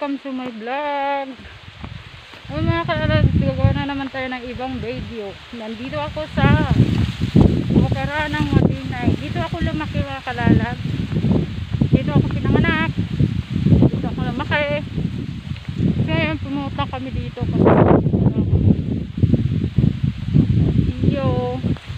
welcome to my vlog. Mga kalalag, gagawa na naman tayo ng ibang video. Nandito ako sa Bukid ng Madinay. Dito ako lumaki mga kalalag. Dito ako pinanganak. Dito ako lumaki. Ngayon pumunta kami dito kasi iyo.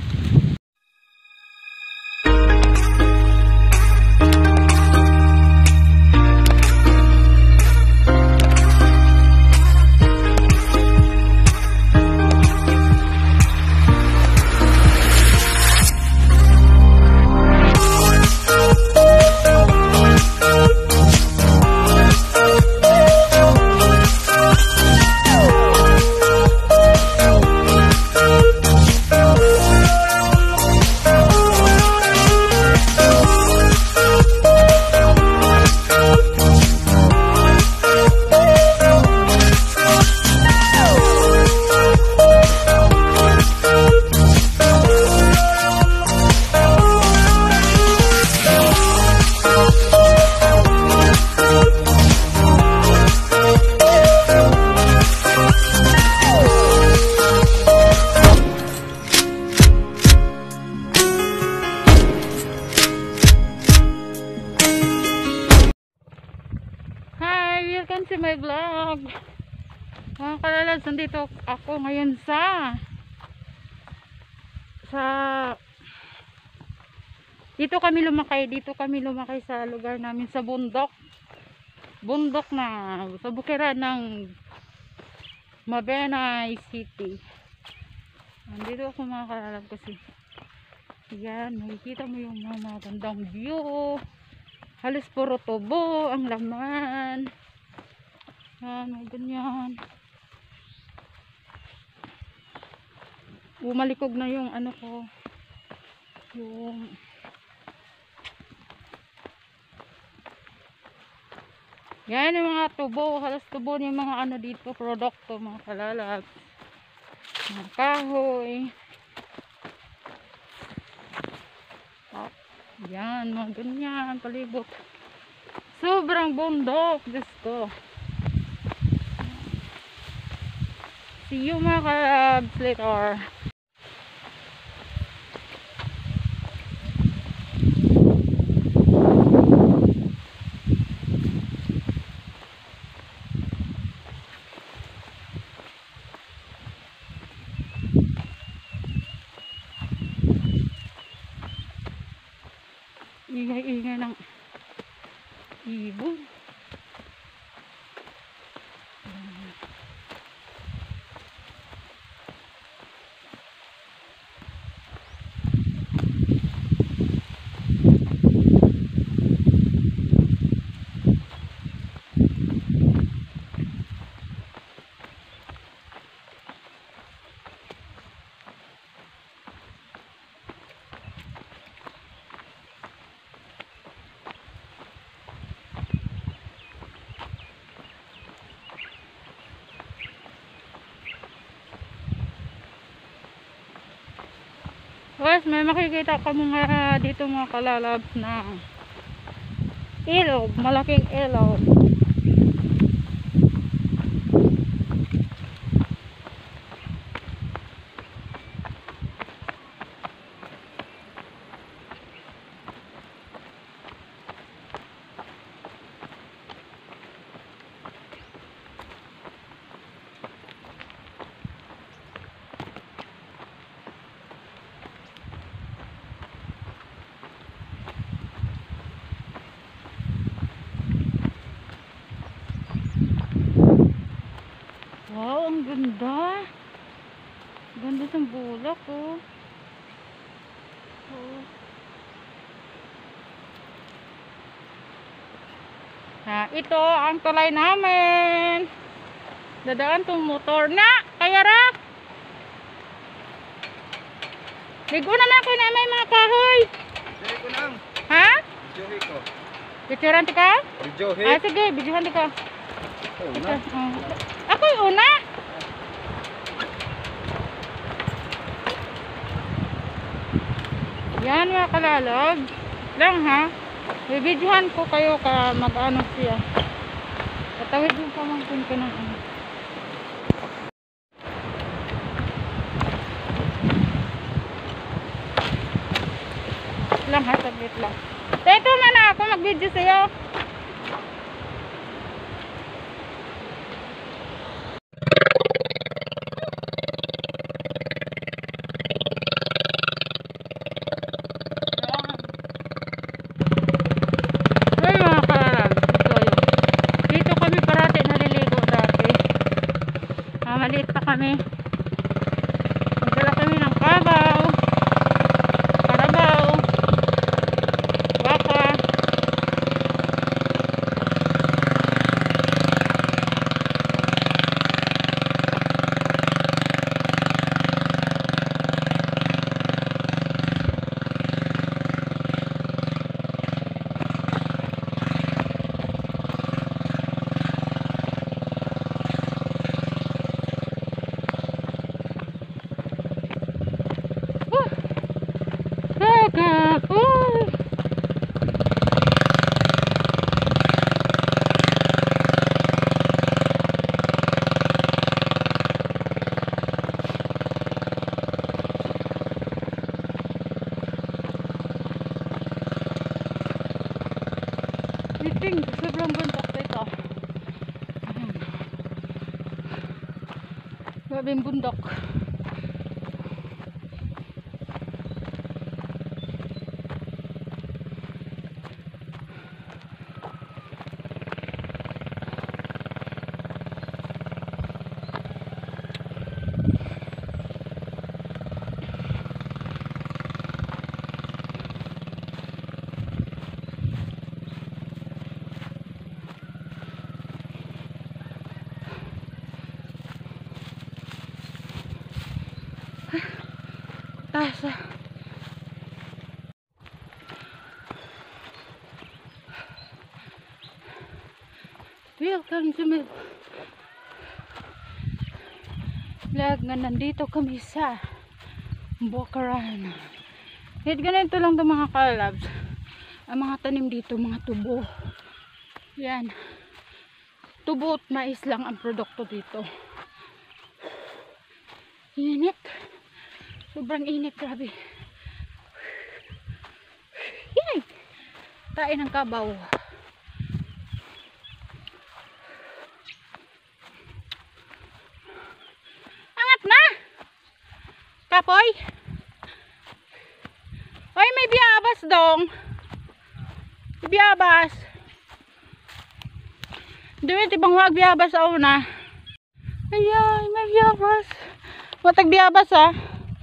Welcome to my vlog. Mga kalalag, nandito ako ngayon sa dito kami lumaki sa lugar namin sa bundok na sa bukiran ng Mabenay City. Nandito ako mga kalalag kasi yan, makikita mo yung mga magandang view. Halos puro tubo ang laman. May ganyan. Umalikog na yung ano ko. Yung yan yung mga tubo. Halos tubo yung mga ano dito. Produkto mga kalalag. Mga kahoy. Yan mga ganyan. Palibot. Sobrang bundok. Diyos ko. See you mga kalabs later. Ingay-ingay ng ibon. Guys, may makikita ka mga dito mga kalalabs na ilog, malaking ilog. Wow, ang ganda. Ganda ng bulak, oh. Oh. Ito ang tulay namin. Dadaan tong motor na. Kaya ra. Ligo naman ko na may mga kahoy. Johi ko lang. Ha? Johi ko. Picturean ka? Johi. Sige, videohan ka. Una. Ako yung una. Yan mga kalalog. Lang ha. Bibidyohan ko kayo ka mag-ano siya. Tawid yung pamangkin ko ng ano. Lang ha, saglit lang. Teka na ako mag-video sa'yo. Ay mga kalalag, dito kami parati naliligo dati. Maliit pa kami. Magdala kami ng kabaw, karabaw, baka. Biting, sobrang bundok dito. Grabing bundok. Taas. Welcome to my vlog nga nandito kami sa Bukaran. Kahit ganito lang ito mga kalabs. Ang mga tanim dito, mga tubo. Yan. Tubo at mais lang ang produkto dito. Init. Sobrang init, grabe. Yay! Tain ng kabaw. Angat na! Kapoy! Oy, may biyabas dong. May biyabas. Dawit, ibang wag biyabas sa una. Ayan, may biyabas. Matag biyabas ah.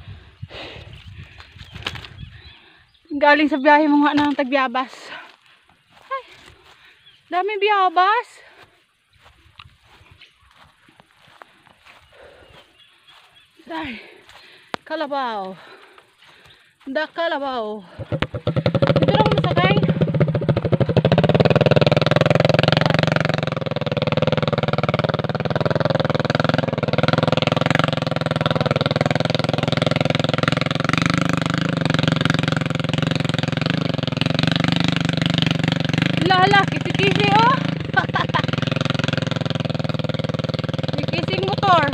Galing sa biyahe mo nga ng tagbiyabas. Ay, dami biyabas. Ay, kalabaw. Da kalabaw. Ito lang masakay. Lala, kisi-kisi oh. May kising motor.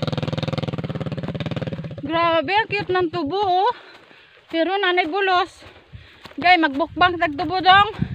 Grabe, cute ng tubo oh. Pero nanay bulos. Gay, magbukbang tag tubo dong.